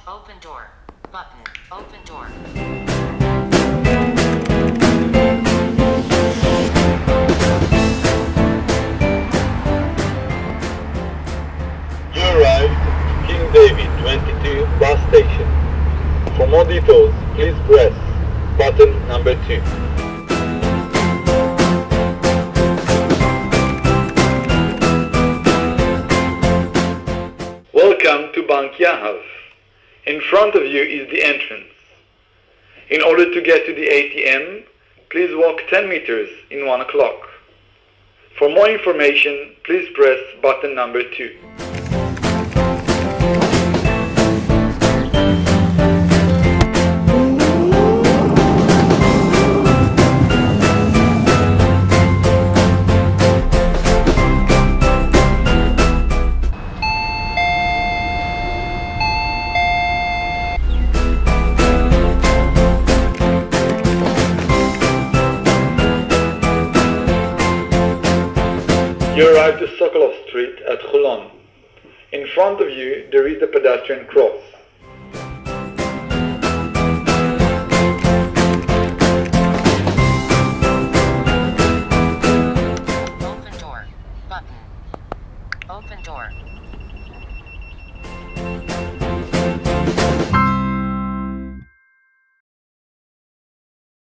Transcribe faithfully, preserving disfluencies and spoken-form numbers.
Open door. Button. Open door. You arrived King David twenty-two bus station. For more details, please press button number two. Welcome to Bank Yahav. In front of you is the entrance. In order to get to the A T M, please walk ten meters in one o'clock. For more information, please press button number two. You arrive to Sokolov Street at Khulon. In front of you there is the pedestrian cross.